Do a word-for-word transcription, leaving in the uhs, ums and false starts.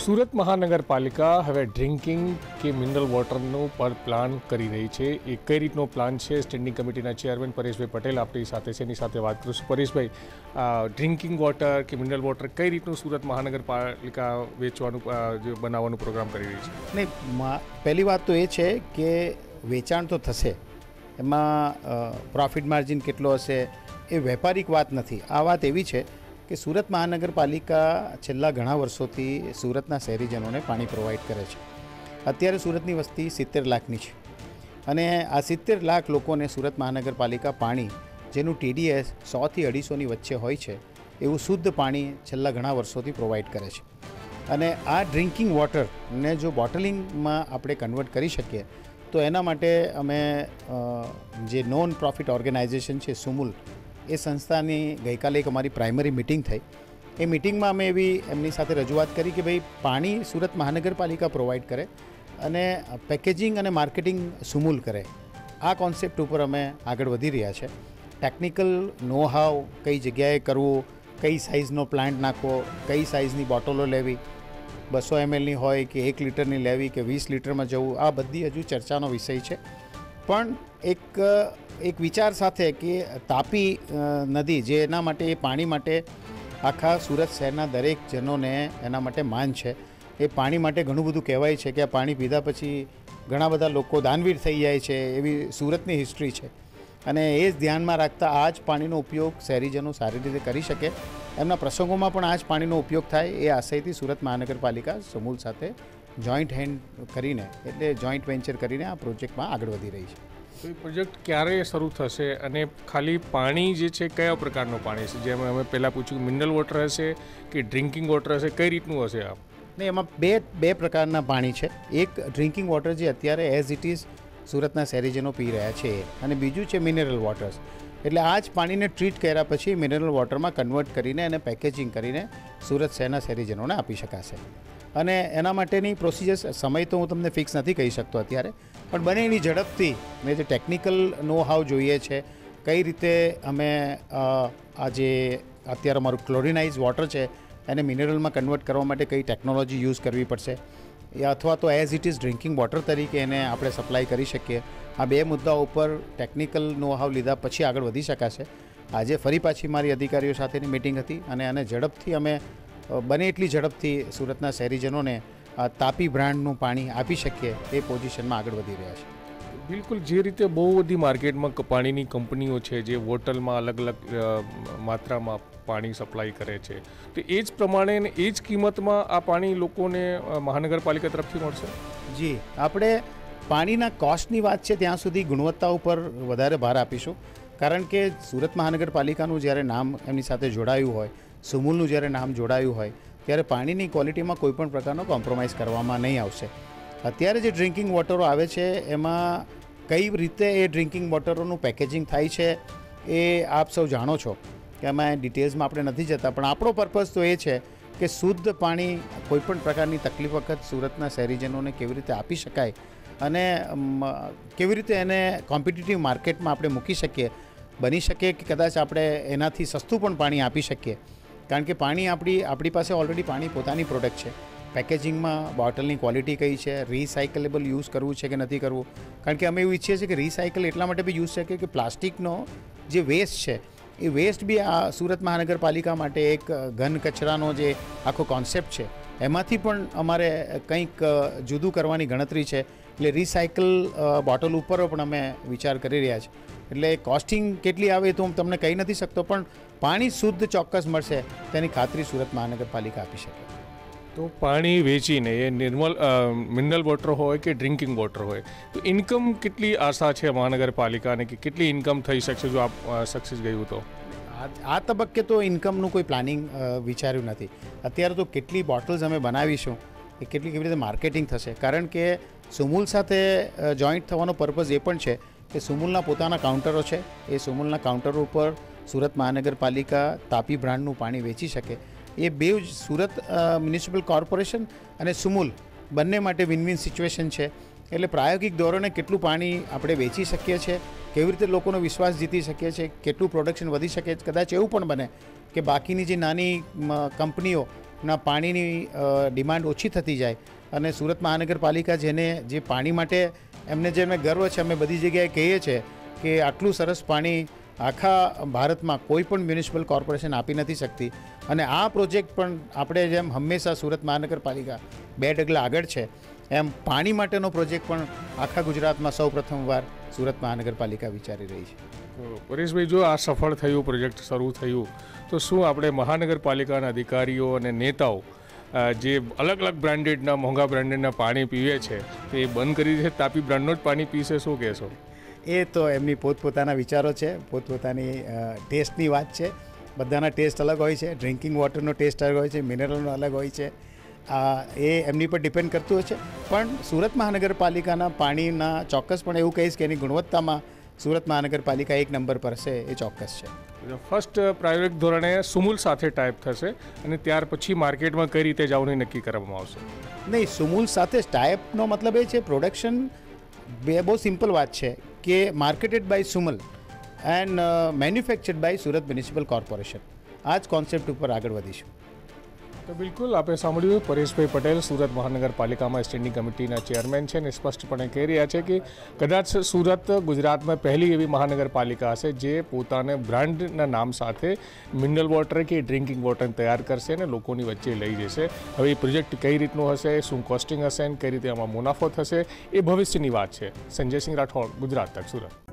સુરત મહાનગરપાલિકા હવે ડ્રિંકિંગ કે મિનરલ વોટરનો પર પ્લાન કરી રહી છે. એ કઈ રીતનો પ્લાન છે, સ્ટેન્ડિંગ કમિટીના ચેરમેન પરેશભાઈ પટેલ આપણી સાથે છે, એની સાથે વાત કરીશું. પરેશભાઈ, ડ્રિંકિંગ વોટર કે મિનરલ વોટર કઈ રીતનું સુરત મહાનગરપાલિકા વેચવાનું જે બનાવવાનું પ્રોગ્રામ કરી રહી છે? નહીં, પહેલી વાત તો એ છે કે વેચાણ તો થશે, એમાં પ્રોફિટ માર્જિન કેટલો હશે એ વ્યાપારિક વાત નથી. આ વાત એવી છે કે સુરત મહાનગરપાલિકા છેલ્લા ઘણા વર્ષોથી સુરતના શહેરીજનોને પાણી પ્રોવાઈડ કરે છે. અત્યારે સુરતની વસ્તી સિત્તેર લાખની છે અને આ સિત્તેર લાખ લોકોને સુરત મહાનગરપાલિકા પાણી, જેનું ટીડીએસ સોથી અઢીસોની વચ્ચે હોય છે, એવું શુદ્ધ પાણી છેલ્લા ઘણા વર્ષોથી પ્રોવાઈડ કરે છે. અને આ ડ્રિંકિંગ વોટરને જો બોટલિંગમાં આપણે કન્વર્ટ કરી શકીએ તો એના માટે અમે જે નોન પ્રોફિટ ઓર્ગેનાઇઝેશન છે સુમુલ, એ સંસ્થાની ગઈકાલે એક અમારી પ્રાઇમરી મિટિંગ થઈ. એ મિટિંગમાં અમે એવી એમની સાથે રજૂઆત કરી કે ભાઈ પાણી સુરત મહાનગરપાલિકા પ્રોવાઈડ કરે અને પેકેજિંગ અને માર્કેટિંગ સુમુલ કરે. આ કોન્સેપ્ટ ઉપર અમે આગળ વધી રહ્યા છે. ટેકનિકલ નો હાવ, કઈ જગ્યાએ કરવું, કઈ સાઇઝનો પ્લાન્ટ નાખવો, કઈ સાઇઝની બોટલો લેવી, બસો એમએલની હોય કે એક લીટરની લેવી કે વીસ લીટરમાં જવું, આ બધી હજુ ચર્ચાનો વિષય છે. પણ એક એક વિચાર સાથે કે તાપી નદી, જે એના માટે, એ પાણી માટે આખા સુરત શહેરના દરેક જનોને એના માટે માન છે. એ પાણી માટે ઘણું બધું કહેવાય છે કે આ પાણી પીધા પછી ઘણા બધા લોકો દાનવીર થઈ જાય છે, એવી સુરતની હિસ્ટ્રી છે. અને એ જ ધ્યાનમાં રાખતા આ જ પાણીનો ઉપયોગ શહેરીજનો સારી રીતે કરી શકે, એમના પ્રસંગોમાં પણ આ જ પાણીનો ઉપયોગ થાય, એ આશયથી સુરત મહાનગરપાલિકા સમૂલ સાથે જોઈન્ટ હેન્ડ કરીને, એટલે જોઈન્ટ વેન્ચર કરીને આ પ્રોજેક્ટમાં આગળ વધી રહી છે. તો એ પ્રોજેક્ટ ક્યારે શરૂ થશે અને ખાલી પાણી જે છે કયા પ્રકારનું પાણી છે? જેમ અમે પહેલાં પૂછ્યું, મિનરલ વોટર હશે કે ડ્રિંકિંગ વોટર હશે, કઈ રીતનું હશે? આ ને એમાં બે બે પ્રકારના પાણી છે. એક ડ્રિંકિંગ વોટર જે અત્યારે એઝ ઇટ ઇઝ સુરતના શહેરીજનો પી રહ્યા છે, અને બીજું છે મિનરલ વોટર્સ. એટલે આ જ પાણીને ટ્રીટ કર્યા પછી મિનરલ વોટરમાં કન્વર્ટ કરીને અને પેકેજિંગ કરીને સુરત શહેરના શહેરીજનોને આપી શકાશે. અને એના માટેની પ્રોસિજર્સ, સમય તો હું તમને ફિક્સ નથી કહી શકતો અત્યારે, પણ બને એની ઝડપથી મેં જે ટેકનિકલ નો હાવ જોઈએ છે, કઈ રીતે અમે આ જે અત્યારે અમારું ક્લોરિનાઇઝ વોટર છે એને મિનરલમાં કન્વર્ટ કરવા માટે કઈ ટેકનોલોજી યુઝ કરવી પડશે, અથવા તો as it is drinking water તરીકે એને આપણે સપ્લાય કરી શકીએ, આ બે મુદ્દાઓ ઉપર ટેકનિકલ નો હાવ લીધા પછી આગળ વધી શકાશે. આજે ફરી પાછી મારી અધિકારીઓ સાથેની મિટિંગ હતી અને આને ઝડપથી અમે બને એટલી ઝડપથી સુરતના શહેરીજનોને તાપી બ્રાન્ડનું પાણી આપી શકીએ એ પોઝિશનમાં આગળ વધી રહ્યા છે. બિલકુલ, જે રીતે બહુ બધી માર્કેટમાં પાણીની કંપનીઓ છે જે બોટલમાં અલગ અલગ માત્રામાં પાણી સપ્લાય કરે છે, તો એ જ પ્રમાણે ને એ જ કિંમતમાં આ પાણી લોકોને મહાનગરપાલિકા તરફથી મળશે? જી, આપણે પાણીના કોસ્ટની વાત છે ત્યાં સુધી ગુણવત્તા ઉપર વધારે ભાર આપીશું, કારણ કે સુરત મહાનગરપાલિકાનું જ્યારે નામ એમની સાથે જોડાયું હોય, સુમુલનું જ્યારે નામ જોડાયું હોય, ત્યારે પાણીની ક્વોલિટીમાં કોઈપણ પ્રકારનો કોમ્પ્રોમાઇઝ કરવામાં નહીં આવશે. અત્યારે જે ડ્રિંકિંગ વોટરો આવે છે એમાં કઈ રીતે એ ડ્રિંકિંગ વોટરોનું પેકેજિંગ થાય છે એ આપ સૌ જાણો છો કે એમાં ડિટેલ્સમાં આપણે નથી જતા. પણ આપણો પર્પઝ તો એ છે કે શુદ્ધ પાણી કોઈપણ પ્રકારની તકલીફ વખત સુરતના શહેરીજનોને કેવી રીતે આપી શકાય અને કેવી રીતે એને કોમ્પિટિટિવ માર્કેટમાં આપણે મૂકી શકીએ. બની શકે કે કદાચ આપણે એનાથી સસ્તું પણ પાણી આપી શકીએ, કારણ કે પાણી આપણી આપણી પાસે ઓલરેડી પાણી પોતાની પ્રોડક્ટ છે. પેકેજિંગમાં બોટલની ક્વોલિટી કઈ છે, રિસાયકલેબલ યુઝ કરવું છે કે નથી કરવું, કારણ કે અમે એવું ઈચ્છીએ છીએ કે રિસાયકલ એટલા માટે બી યુઝ છે કે પ્લાસ્ટિકનો જે વેસ્ટ છે એ વેસ્ટ બી આ સુરત મહાનગરપાલિકા માટે એક ઘન કચરાનો જે આખો કોન્સેપ્ટ છે એમાંથી પણ અમારે કંઈક જુદું કરવાની ગણતરી છે. એટલે રિસાયકલ બોટલ ઉપર પણ અમે વિચાર કરી રહ્યા છીએ. એટલે કોસ્ટિંગ કેટલી આવે તો હું તમને કહી નથી શકતો, પણ પાણી શુદ્ધ ચોક્કસ મળશે તેની ખાતરી સુરત મહાનગરપાલિકા આપી શકે. તો પાણી વેચીને, એ નિર્મલ મિનરલ વોટર હોય કે ડ્રિંકિંગ વોટર હોય, તો ઇન્કમ કેટલી આશા છે મહાનગરપાલિકાને કે કેટલી ઇન્કમ થઈ શકશે જો આપ સક્સેસ ગયું તો? આ તબક્કે તો ઇન્કમનું કોઈ પ્લાનિંગ વિચાર્યું નથી. અત્યારે તો કેટલી બોટલ્સ અમે બનાવીશું, એ કેટલી કેવી રીતે માર્કેટિંગ થશે, કારણ કે સુમુલ સાથે જોઈન્ટ થવાનો પર્પઝ એ પણ છે કે સુમુલના પોતાના કાઉન્ટરો છે, એ સુમુલના કાઉન્ટરો ઉપર સુરત મહાનગરપાલિકા તાપી બ્રાન્ડનું પાણી વેચી શકે. એ બે જ સુરત મ્યુનિસિપલ કોર્પોરેશન અને સુમુલ બંને માટે વિન વિન સિચ્યુએશન છે. એટલે પ્રાયોગિક ધોરણે કેટલું પાણી આપણે વેચી શકીએ છીએ, કેવી રીતે લોકોનો વિશ્વાસ જીતી શકીએ છીએ, કેટલું પ્રોડક્શન વધી શકે. કદાચ એવું પણ બને કે બાકીની જે નાની કંપનીઓ ના પાણીની ડિમાન્ડ ઓછી થતી જાય અને સુરત મહાનગરપાલિકા જેને જે પાણી માટે એમને જે અમે ગર્વ છે, અમે બધી જગ્યાએ કહીએ છીએ કે આટલું સરસ પાણી આખા ભારતમાં કોઈ પણ મ્યુનિસિપલ કોર્પોરેશન આપી નથી શકતી અને આ પ્રોજેક્ટ પણ આપણે જેમ હંમેશા સુરત મહાનગરપાલિકા બે ડગલા આગળ છે, એમ પાણી માટેનો પ્રોજેક્ટ પણ આખા ગુજરાતમાં સૌ પ્રથમવાર સુરત મહાનગરપાલિકા વિચારી રહી છે. પરેશભાઈ, જો આ સફળ થયું, પ્રોજેક્ટ શરૂ થયું, તો શું આપણે મહાનગરપાલિકાના અધિકારીઓ અને નેતાઓ જે અલગ અલગ બ્રાન્ડેડના મોંઘા બ્રાન્ડેડના પાણી પીવે છે તે એ બંધ કરી દે, તાપી બ્રાન્ડનું જ પાણી પીશે? શું કહેશો? એ તો એમની પોતપોતાના વિચારો છે, પોતપોતાની ટેસ્ટની વાત છે. બધાના ટેસ્ટ અલગ હોય છે. ડ્રિંકિંગ વોટરનો ટેસ્ટ અલગ હોય છે, મિનરલનો અલગ હોય છે. એ એમની પર ડિપેન્ડ કરતું હોય છે. પણ સુરત મહાનગરપાલિકાના પાણીના ચોક્કસપણે એવું કહીશ કે એની ગુણવત્તામાં સુરત મહાનગરપાલિકા એક નંબર પર છે, એ ચોક્કસ છે. ફર્સ્ટ પ્રાયોગિક ધોરણે સુમુલ સાથે ટાઈપ થશે અને ત્યાર પછી માર્કેટમાં કઈ રીતે જવાનું નક્કી કરવામાં આવશે? નહીં, સુમુલ સાથે ટાઈપનો મતલબ એ છે પ્રોડક્શન બે બહુ સિમ્પલ વાત છે કે marketed by Sumul and manufactured by Surat municipal corporation. આ જ કોન્સેપ્ટ ઉપર આગળ વધીશું. તો બિલકુલ આપણે સાંભળ્યું, પરેશભાઈ પટેલ સુરત મહાનગરપાલિકામાં સ્ટેન્ડિંગ કમિટીના ચેરમેન છે અને સ્પષ્ટપણે કહી રહ્યા છે કે કદાચ સુરત ગુજરાતમાં પહેલી એવી મહાનગરપાલિકા હશે જે પોતાને બ્રાન્ડના નામ સાથે મિનરલ વોટર કે ડ્રિંકિંગ વોટર તૈયાર કરશે અને લોકોની વચ્ચે લઈ જશે. હવે એ પ્રોજેક્ટ કઈ રીતનું હશે, શું કોસ્ટિંગ હશે અને કઈ રીતે આમાં મુનાફો થશે, એ ભવિષ્યની વાત છે. સંજયસિંહ રાઠોડ, ગુજરાત તક, સુરત.